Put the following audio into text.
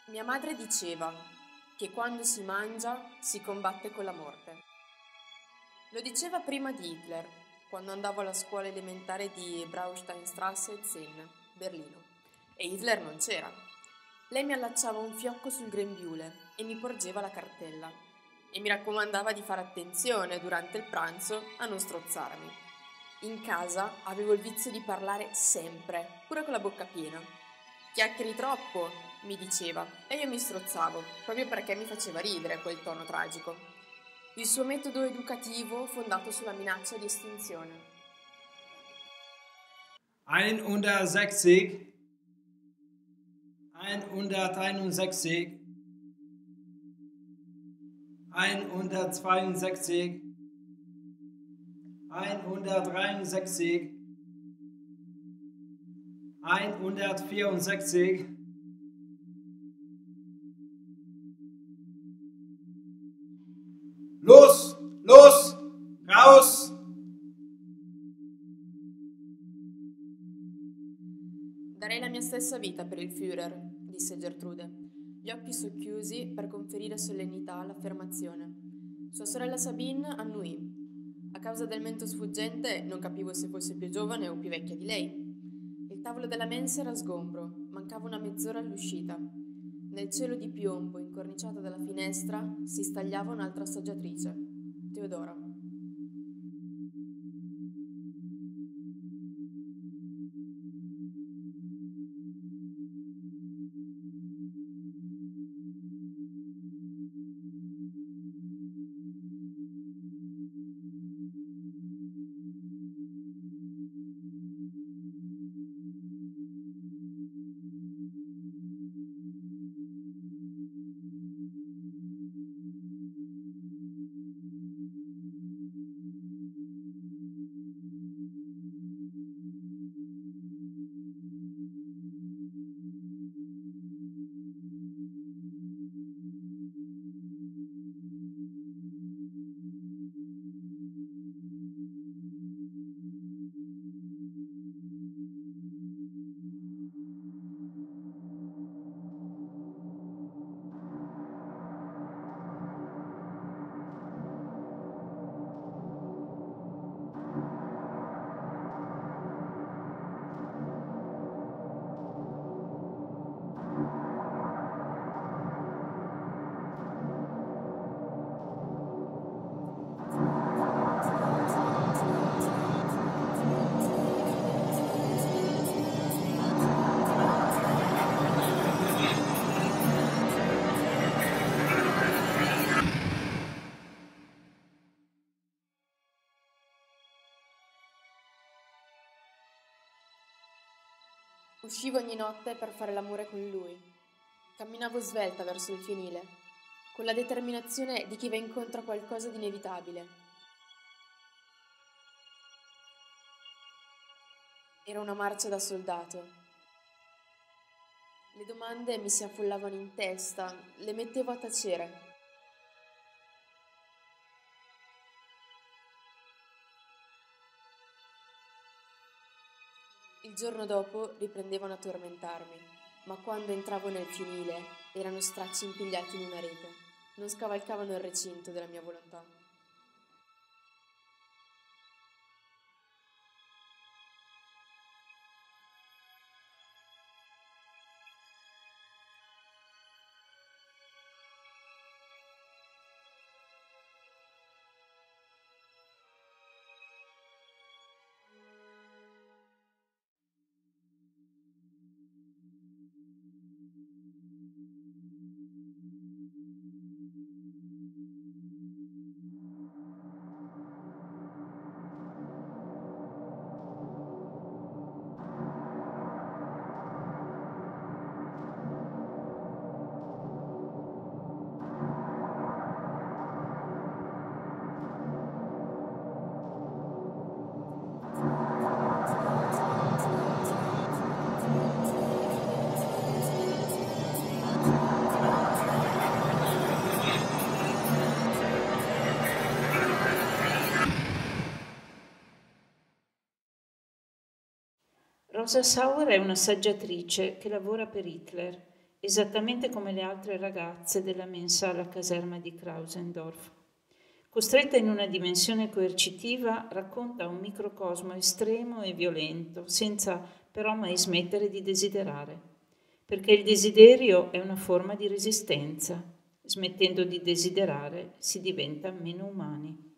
Mia madre diceva che quando si mangia si combatte con la morte. Lo diceva prima di Hitler, quando andavo alla scuola elementare di Braunsteinstraße 10, Berlino, e Hitler non c'era. Lei mi allacciava un fiocco sul grembiule e mi porgeva la cartella e mi raccomandava di fare attenzione durante il pranzo a non strozzarmi. In casa avevo il vizio di parlare sempre, pure con la bocca piena. Chiacchieri troppo, mi diceva, e io mi strozzavo, proprio perché mi faceva ridere quel tono tragico. Il suo metodo educativo fondato sulla minaccia di estinzione. 160, 161, 162, 163, 164, los, los, raus! Darei la mia stessa vita per il Führer, disse Gertrude, gli occhi socchiusi per conferire solennità all'affermazione. Sua sorella Sabine annuì. A causa del mento sfuggente non capivo se fosse più giovane o più vecchia di lei. Il tavolo della mensa era sgombro, mancava una mezz'ora all'uscita. Nel cielo di piombo incorniciato dalla finestra si stagliava un'altra assaggiatrice, Teodora. Uscivo ogni notte per fare l'amore con lui. Camminavo svelta verso il fienile, con la determinazione di chi va incontro a qualcosa di inevitabile. Era una marcia da soldato. Le domande mi si affollavano in testa, le mettevo a tacere. Il giorno dopo riprendevano a tormentarmi, ma quando entravo nel fienile erano stracci impigliati in una rete, non scavalcavano il recinto della mia volontà. Rosa Sauer è una saggiatrice che lavora per Hitler esattamente come le altre ragazze della mensa alla caserma di Krausendorf. Costretta in una dimensione coercitiva, racconta un microcosmo estremo e violento, senza però mai smettere di desiderare, perché il desiderio è una forma di resistenza. Smettendo di desiderare si diventa meno umani.